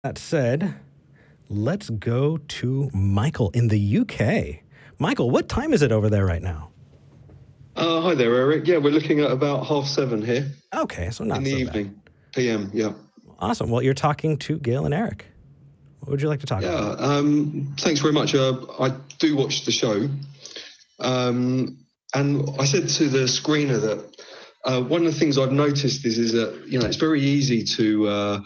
That said, let's go to Michael in the UK. Michael, what time is it over there right now? Hi there, Eric. Yeah, we're looking at about 7:30 here. Okay, so not in the so evening, bad. PM. Yeah. Awesome. Well, you're talking to Gail and Eric. What would you like to talk about? Thanks very much. I do watch the show. And I said to the screener that one of the things I've noticed is that, it's very easy to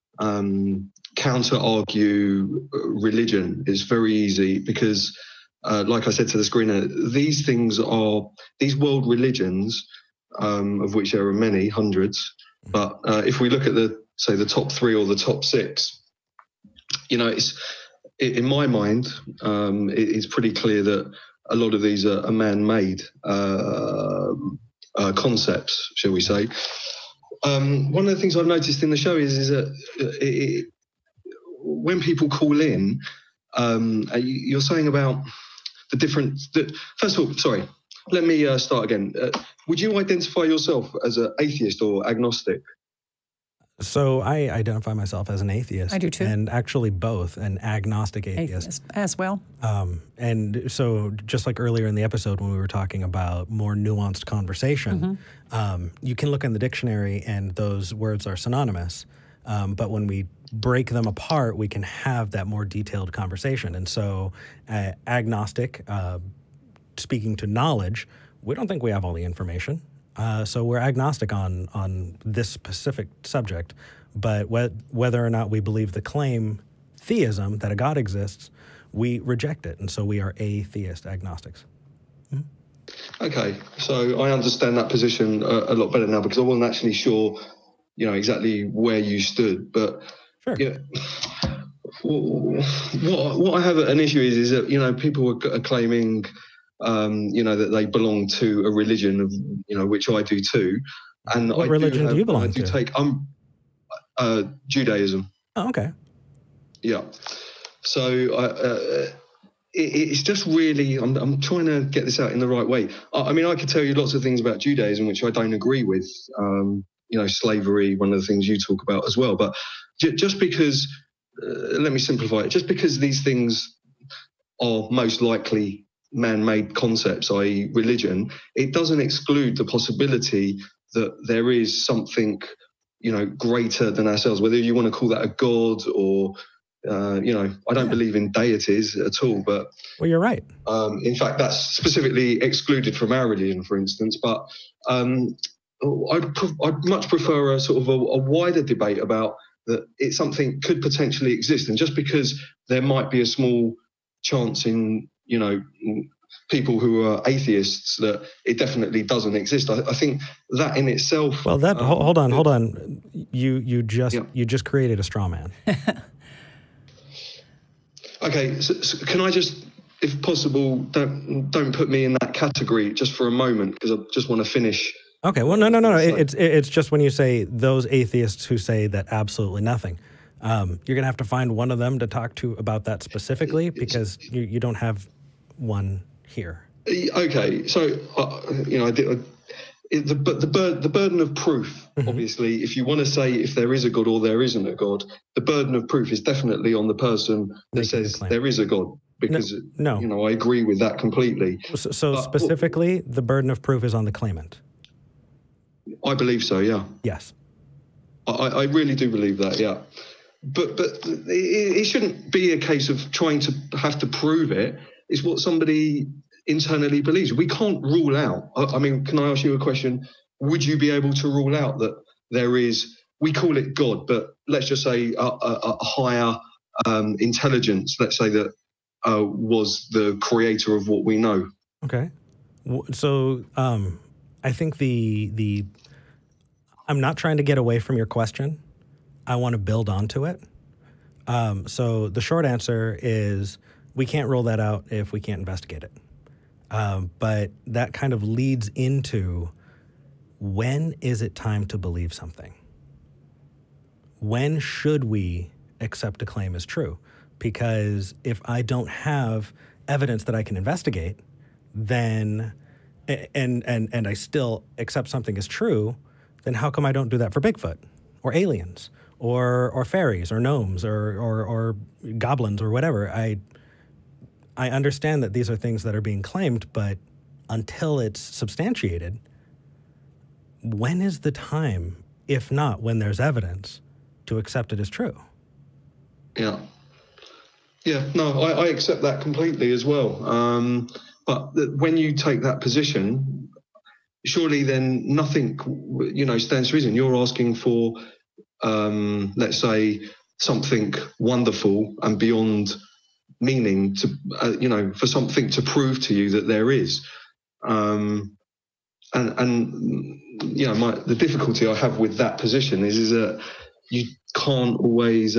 counter-argue religion. It's very easy because, like I said to the screener, these world religions, of which there are many, hundreds, but if we look at the top 3 or the top 6, in my mind, it's pretty clear that a lot of these are man-made concepts, shall we say. One of the things I've noticed in the show is that when people call in, you're saying about the different... First of all, sorry, let me start again. Would you identify yourself as an atheist or agnostic? So I identify myself as an atheist. I do too. And actually both, an agnostic atheist. As well. And so just like earlier in the episode when we were talking about more nuanced conversation, you can look in the dictionary and those words are synonymous. But when we break them apart, we can have that more detailed conversation. And so agnostic, speaking to knowledge, we don't think we have all the information. So we're agnostic on this specific subject, but whether or not we believe the claim theism, that a God exists, we reject it. And so we are atheist agnostics. Okay, so I understand that position a lot better now because I wasn't actually sure, exactly where you stood. But sure. Yeah, what I have an issue is that, people are claiming... that they belong to a religion of, which I do too. And what religion do you belong to? I do take Judaism. Oh, okay. Yeah. So it's just really, I'm trying to get this out in the right way. I mean, I could tell you lots of things about Judaism which I don't agree with. Slavery, one of the things you talk about as well. But just because, let me simplify it. Just because these things are most likely man-made concepts, i.e. religion, it doesn't exclude the possibility that there is something, greater than ourselves, whether you want to call that a god or, I don't believe in deities at all, but... Well, you're right. In fact, that's specifically excluded from our religion, for instance, but I'd much prefer a sort of a wider debate about that it's something could potentially exist, and just because there might be a small chance in people who are atheists that it definitely doesn't exist. I think that in itself. Well, that hold on. You just created a straw man. Okay, so can I just, if possible, don't put me in that category just for a moment because I just want to finish. Okay. Well, no. It's just when you say those atheists who say that absolutely nothing. You're going to have to find one of them to talk to about that specifically because you don't have one here. Okay, so the burden of proof. Obviously, if you want to say if there is a God or there isn't a God, the burden of proof is definitely on the person that says there is a God. Because I agree with that completely. So specifically, the burden of proof is on the claimant. I believe so. Yeah. Yes. I really do believe that. Yeah. But it shouldn't be a case of trying to have to prove it. It's what somebody internally believes. We can't rule out. I mean, can I ask you a question? Would you be able to rule out that there is, we call it God, but let's just say a higher intelligence, let's say that was the creator of what we know? Okay. So I think I'm not trying to get away from your question. I want to build onto it. So the short answer is we can't rule that out if we can't investigate it. But that kind of leads into when is it time to believe something? When should we accept a claim as true? Because if I don't have evidence that I can investigate, then and I still accept something as true, then how come I don't do that for Bigfoot or aliens or fairies or gnomes or goblins or whatever. I understand that these are things that are being claimed, but until it's substantiated, when is the time, if not when there's evidence, to accept it as true? Yeah. Yeah, no, I accept that completely as well. But when you take that position, surely then nothing, stands to reason. You're asking for, let's say, something wonderful and beyond meaning to, for something to prove to you that there is. The difficulty I have with that position is that you can't always,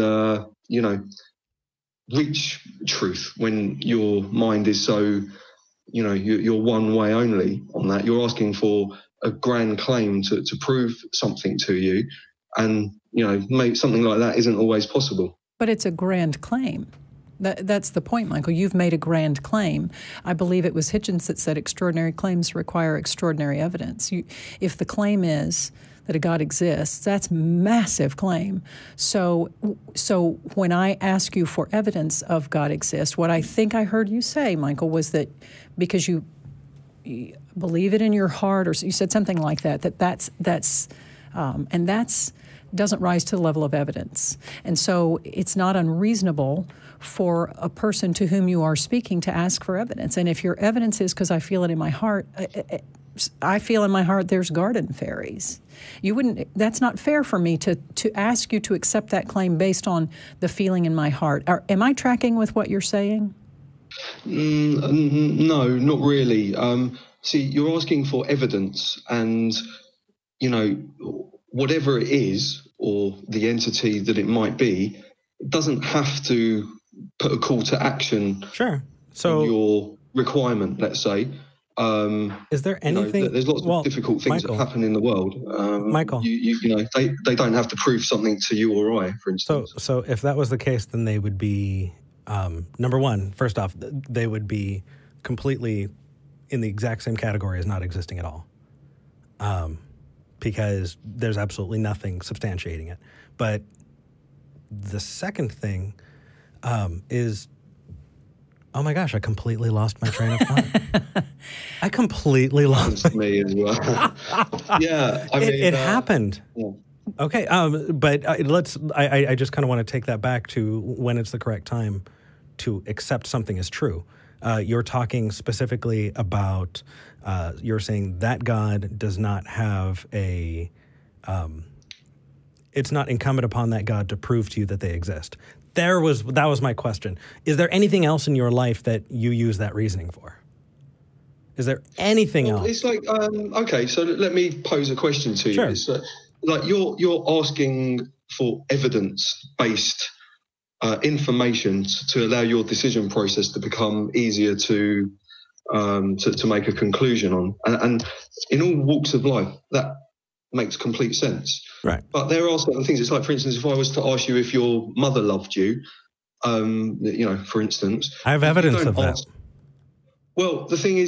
reach truth when your mind is so, you're one way only on that. You're asking for a grand claim to prove something to you, and something like that isn't always possible. But it's a grand claim. That's the point, Michael. You've made a grand claim. I believe it was Hitchens that said extraordinary claims require extraordinary evidence. If the claim is that a God exists, that's a massive claim. So when I ask you for evidence of God exists, what I think I heard you say, Michael, was that because you believe it in your heart, or you said something like that, that's doesn't rise to the level of evidence. And so it's not unreasonable for a person to whom you are speaking to ask for evidence. And if your evidence is because I feel it in my heart, I feel in my heart there's garden fairies. That's not fair for me to ask you to accept that claim based on the feeling in my heart. Am I tracking with what you're saying? No, not really. See, you're asking for evidence, and, whatever it is, or the entity that it might be, it doesn't have to put a call to action. Sure. So your requirement, let's say. Is there anything? There's lots of difficult things that happen in the world. Michael, they don't have to prove something to you or I, for instance. So if that was the case, then they would be number one. First off, they would be completely in the exact same category as not existing at all, because there's absolutely nothing substantiating it. But the second thing is. Oh my gosh, I completely lost my train of thought. I completely lost me as well. Yeah, I mean, it happened. Yeah. Okay, but I just kind of want to take that back to when it's the correct time to accept something as true. You're talking specifically about, you're saying that God does not have it's not incumbent upon that God to prove to you that they exist. That was my question. Is there anything else in your life that you use that reasoning for? Is there anything else? It's like, okay, so let me pose a question to you. Sure. It's like you're asking for evidence-based information to allow your decision process to become easier to make a conclusion on. And in all walks of life, that makes complete sense. Right. But there are certain things. It's like, for instance, if I was to ask you if your mother loved you, for instance. I have evidence of that. Well, the thing is,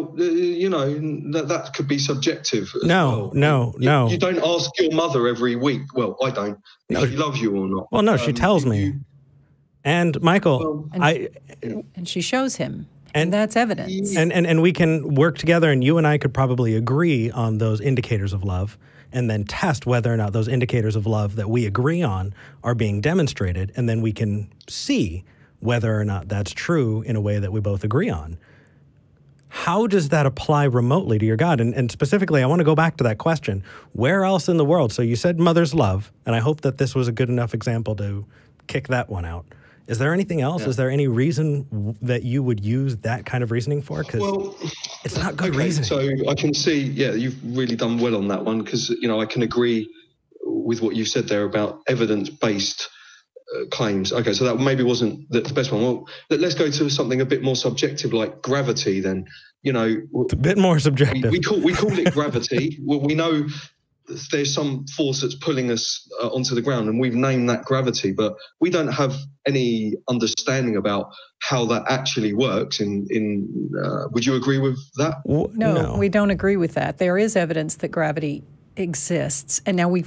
that could be subjective. No. You don't ask your mother every week. Well, I don't. If she loves you or not. Well, no, she tells me. And Michael, and she shows him. And that's evidence. And we can work together, and you and I could probably agree on those indicators of love and then test whether or not those indicators of love that we agree on are being demonstrated, and then we can see whether or not that's true in a way that we both agree on. How does that apply remotely to your God? And specifically, I want to go back to that question. Where else in the world? So you said mother's love, and I hope that this was a good enough example to kick that one out. Is there anything else? Yeah. Is there any reason that you would use that kind of reasoning for? Because it's not good reasoning. So I can see, you've really done well on that one, because, I can agree with what you said there about evidence-based claims. Okay, so that maybe wasn't the best one. Well, let's go to something a bit more subjective, like gravity then. It's a bit more subjective. We call it gravity. Well, we know there's some force that's pulling us onto the ground, and we've named that gravity, but we don't have any understanding about how that actually works. Would you agree with that? No, we don't agree with that. There is evidence that gravity exists, and now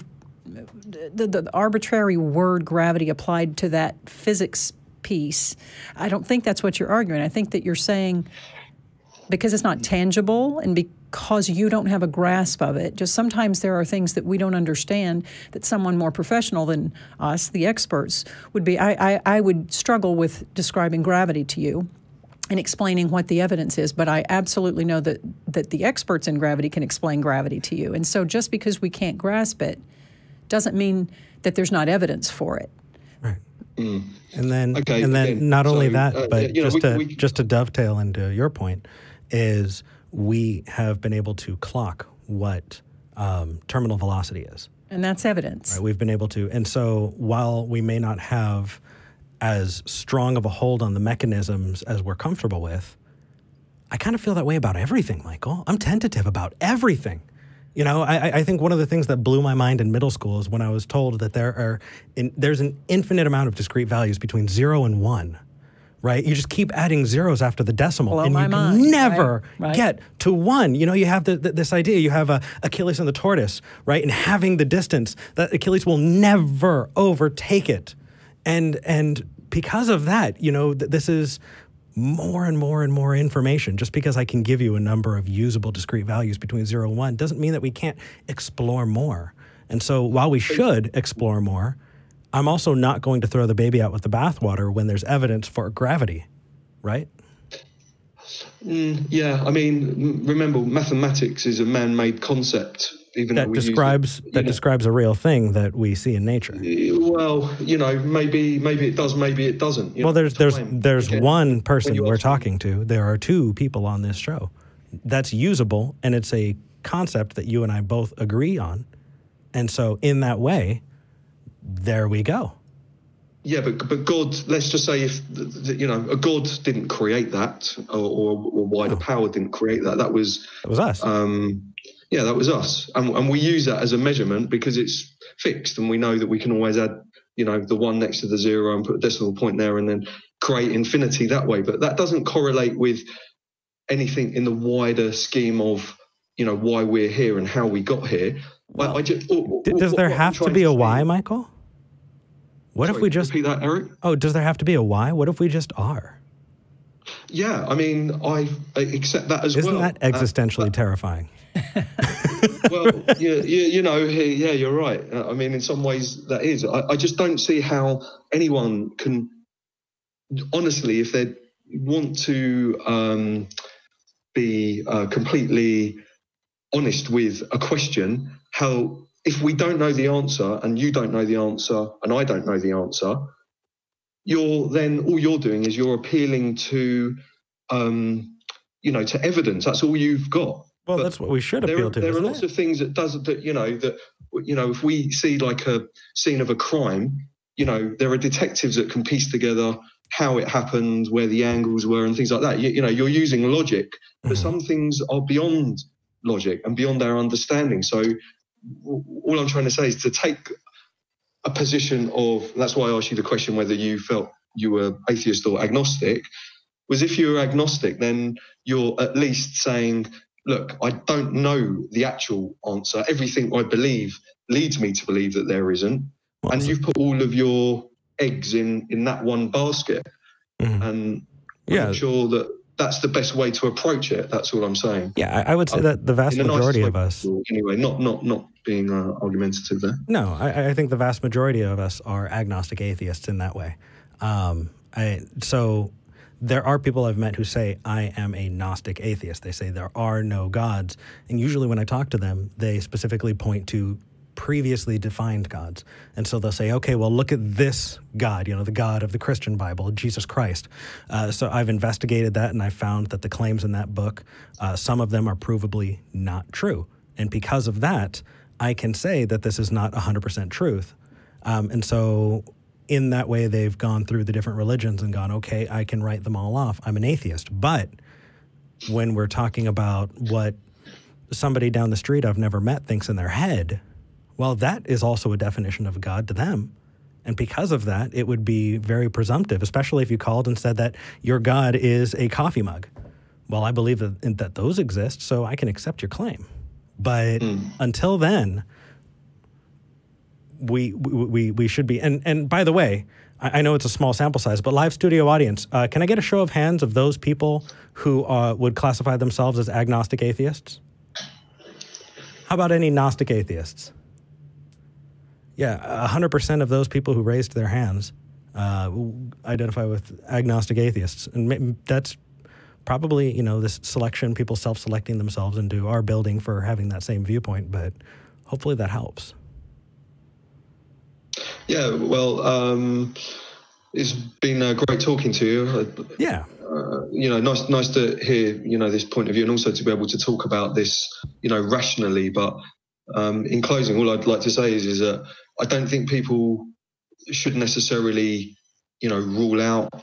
the arbitrary word gravity applied to that physics piece. I don't think that's what you're arguing. I think that you're saying because it's not tangible and because you don't have a grasp of it, just sometimes there are things that we don't understand that someone more professional than us, the experts, would be. I would struggle with describing gravity to you and explaining what the evidence is, but I absolutely know that the experts in gravity can explain gravity to you. And so just because we can't grasp it doesn't mean that there's not evidence for it. Right. Mm. And then not only that, but just to dovetail into your point, is we have been able to clock what terminal velocity is. And that's evidence. Right, we've been able to. And so while we may not have as strong of a hold on the mechanisms as we're comfortable with, I kind of feel that way about everything, Michael. I'm tentative about everything. You know, I think one of the things that blew my mind in middle school is when I was told that there's an infinite amount of discrete values between 0 and 1, right? You just keep adding zeros after the decimal, and you can never get to 1. You know, you have this idea, you have Achilles and the tortoise, right? And having the distance, that Achilles will never overtake it. And because of that, you know, this is more and more and more information. Just because I can give you a number of usable discrete values between 0 and 1 doesn't mean that we can't explore more. And so while we should explore more, I'm also not going to throw the baby out with the bathwater when there's evidence for gravity, right? Yeah, I mean, remember, mathematics is a man-made concept. Even that describes a real thing that we see in nature. Well, you know, maybe it does, maybe it doesn't. Well, there's one person we're talking to. There are 2 people on this show. That's usable, and it's a concept that you and I both agree on. And so in that way, there we go. Yeah, but God, let's just say if, you know, a God didn't create that, or wider power didn't create that. That was us. Yeah, that was us. And we use that as a measurement because it's fixed, and we know that we can always add, you know, the 1 next to the 0 and put a decimal point there and then create infinity that way. But that doesn't correlate with anything in the wider scheme of, you know, why we're here and how we got here. Well, does there have to be a why, Michael? What if we just repeat that, Eric? Oh, does there have to be a why? What if we just are? Yeah, I mean, I accept that as Isn't that existentially terrifying? Well, you know, yeah, you're right. I mean, in some ways that is. I just don't see how anyone can, honestly, if they want to be completely honest with a question, how, if we don't know the answer and you don't know the answer and I don't know the answer, all you're doing is you're appealing to, you know, to evidence. That's all you've got. Well, that's what we should appeal to. There are lots of things that you know, if we see like a scene of a crime, you know, there are detectives that can piece together how it happened, where the angles were, and things like that. You know, you're using logic, but some things are beyond logic and beyond our understanding. So all I'm trying to say is to take a position of, that's why I asked you the question whether you felt you were atheist or agnostic, was if you're agnostic, then you're at least saying, look, I don't know the actual answer. Everything I believe leads me to believe that there isn't. And you've put all of your eggs in that one basket. And I'm not sure that that's the best way to approach it. That's all I'm saying. Yeah, I would say that the vast majority of us... Anyway, not being argumentative there. No, I think the vast majority of us are agnostic atheists in that way. So there are people I've met who say, I am a Gnostic atheist. They say there are no gods. And usually when I talk to them, they specifically point to previously defined gods. And so they'll say, okay, well, look at this God, you know, the God of the Christian Bible, Jesus Christ. So I've investigated that, and I found that the claims in that book, some of them are provably not true. And because of that, I can say that this is not 100% truth. And so in that way, they've gone through the different religions and gone, okay, I can write them all off. I'm an atheist. But when we're talking about what somebody down the street I've never met thinks in their head, well, that is also a definition of God to them. And because of that, it would be very presumptive, especially if you called and said that your God is a coffee mug. Well, I believe that those exist, so I can accept your claim. But until then, we should be. And by the way, I know it's a small sample size, but live studio audience, can I get a show of hands of those people who would classify themselves as agnostic atheists? How about any Gnostic atheists? Yeah, 100% of those people who raised their hands identify with agnostic atheists. And that's probably, you know, this selection, people self-selecting themselves into our building for having that same viewpoint, but hopefully that helps. Yeah, well, it's been great talking to you. Yeah. You know, nice to hear, you know, this point of view, and also to be able to talk about this, you know, rationally. But in closing, all I'd like to say is that I don't think people should necessarily, you know, rule out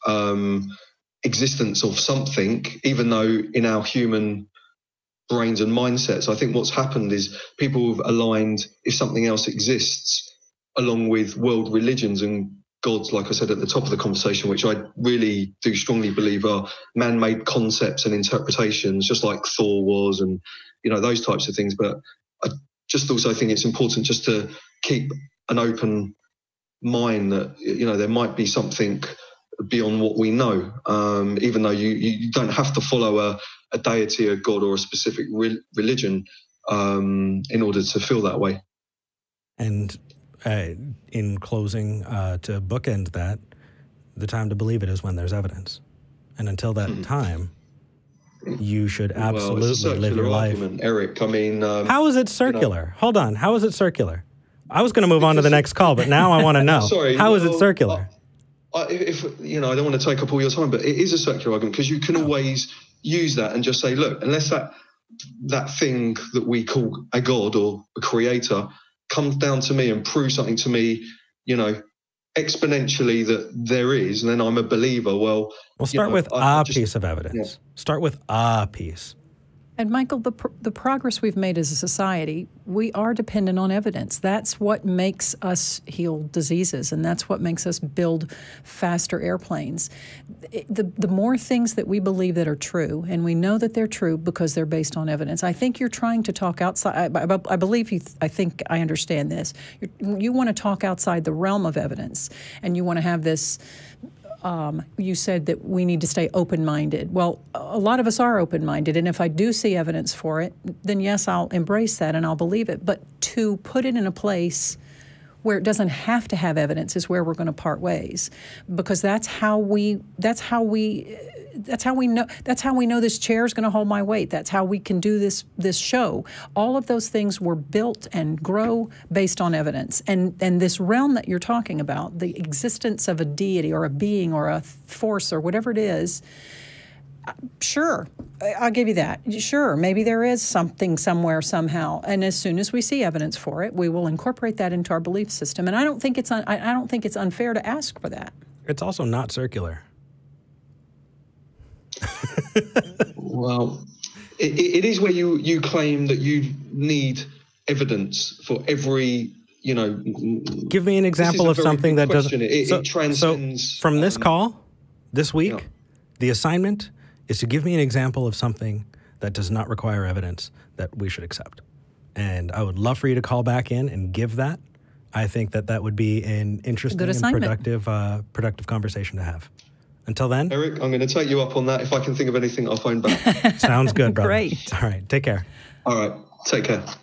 existence of something, even though in our human brains and mindsets, I think what's happened is people have aligned if something else exists along with world religions and gods, like I said at the top of the conversation, which I really do strongly believe are man-made concepts and interpretations, just like Thor was, and, you know, those types of things. But I just also think it's important just to keep an open mind that, you know, there might be something beyond what we know, even though you don't have to follow a deity, a god, or a specific religion in order to feel that way. And in closing, to bookend that, the time to believe it is when there's evidence. And until that time, you should absolutely live your life. Eric, I mean... how is it circular? You know, hold on. How is it circular? I was going to move on to the next call, but now I want to know. Sorry, how is it circular? If you know, I don't want to take up all your time, but it is a circular argument because you can always use that and just say, look, unless that thing that we call a god or a creator comes down to me and proves something to me, you know, exponentially that there is, and then I'm a believer. Well, we'll start with a piece of evidence. Yeah. Start with a piece. And Michael, the progress we've made as a society, we are dependent on evidence. That's what makes us heal diseases, and that's what makes us build faster airplanes. The more things that we believe that are true, and we know that they're true because they're based on evidence. I think you're trying to talk outside. I believe you. I think I understand this. You want to talk outside the realm of evidence, and you want to have this. You said that we need to stay open-minded. Well, a lot of us are open-minded, and if I do see evidence for it, then yes, I'll embrace that and I'll believe it. But to put it in a place where it doesn't have to have evidence is where we're going to part ways, because that's how we know this chair is going to hold my weight. That's how we can do this show. All of those things were built and grow based on evidence. And this realm that you're talking about, the existence of a deity or a being or a force or whatever it is, sure, I'll give you that. Sure, maybe there is something somewhere somehow, and as soon as we see evidence for it, we will incorporate that into our belief system. And I don't think it's unfair to ask for that. It's also not circular. Well, it is where you claim that you need evidence for every, you know. Give me an example of something that doesn't. It transcends. So from this call, this week, yeah. The assignment is to give me an example of something that does not require evidence that we should accept. And I would love for you to call back in and give that. I think that would be an interesting and productive conversation to have. Until then, Eric, I'm going to take you up on that. If I can think of anything, I'll phone back. Sounds good, brother. Great. All right. Take care. All right. Take care.